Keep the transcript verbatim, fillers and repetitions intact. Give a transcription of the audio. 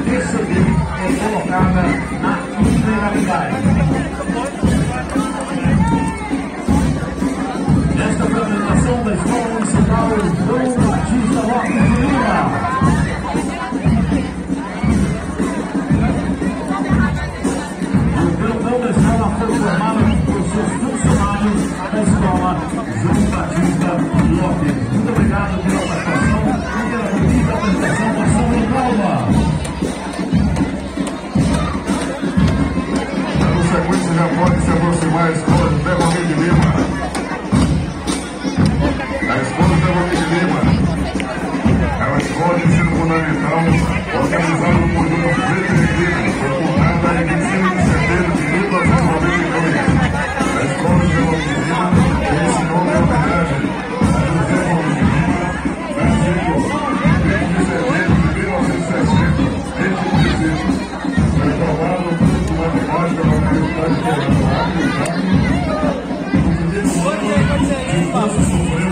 receber é colocada na integralidade. Esta apresentação da Escola Municipal Dom Batista Lopes de Lima. Da escola foi formada por seus funcionários da escola João Batista Lopes. Muito obrigado pela participação e pela bonita apresentação da São Paulo. Na sequência já pode se aproximar a escola José Romero de Lima. A escola José Romero de Lima é uma escola de ensino fundamental organizada no conjunto Prefeito Camilo, foi fundada em vinte e cinco de setembro de mil novecentos e noventa e dois. A escola de Romero de Lima tem esse nome em homenagem a José Romero de Lima, nascido em vinte de setembro de mil novecentos e sessenta, desde o município. Foi formado no curso de matemática da Universidade Federal do Acre, no primeiro ano de curso superior.